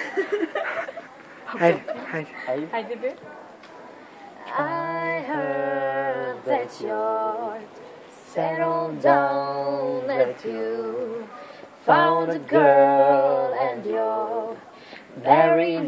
Haydi. Haydi bir. I heard that you're settled down, that you found a girl and you're married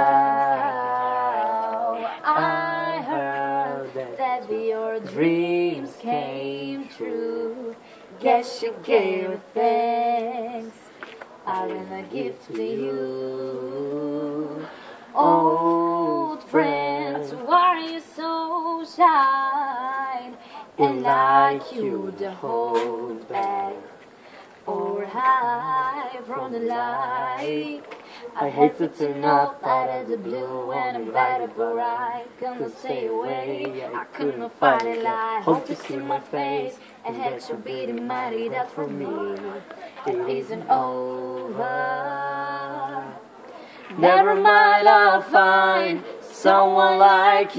now. I heard that your dreams came true. Guess you gave her thanks. I wanna give to you. Old friends, why are you so shy and like you to hold back or hide from the light? I hate to turn up out of the blue when I'm right up alright. Gonna stay away, I couldn't fight it like hope to see my face and head should be the mighty that for me it isn't over. Never mind, I'll find someone like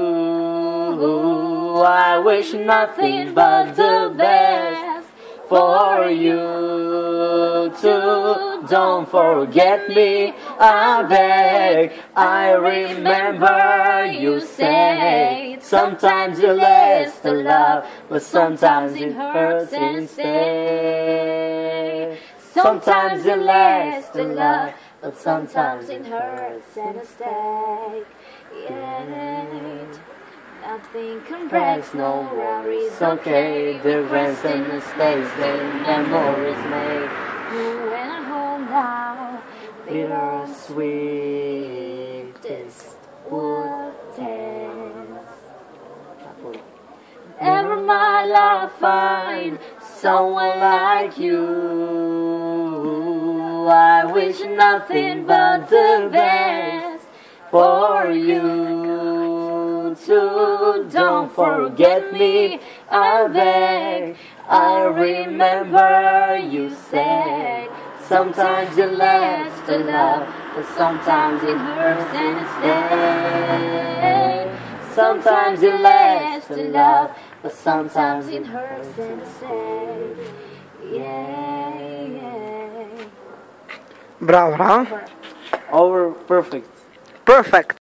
you. I wish nothing but the best for you too. Don't forget me, I beg. I remember you said sometimes it lasts to love, but sometimes it hurts and stays. Sometimes it lasts to love, but sometimes it hurts and it stays. Yet nothing can break, no worries, okay. The rest and the stays, the memories made. You went home now, bitter sweetest would taste. Never mind, I'll find someone like you. I wish nothing but the best for you too. Don't forget me, I beg. I remember you said sometimes it lasts to love, but sometimes it hurts and it stays. Sometimes it lasts to love, but sometimes it hurts and it stays. Yeah, yeah. Bravo, bravo. Over perfect. Perfect.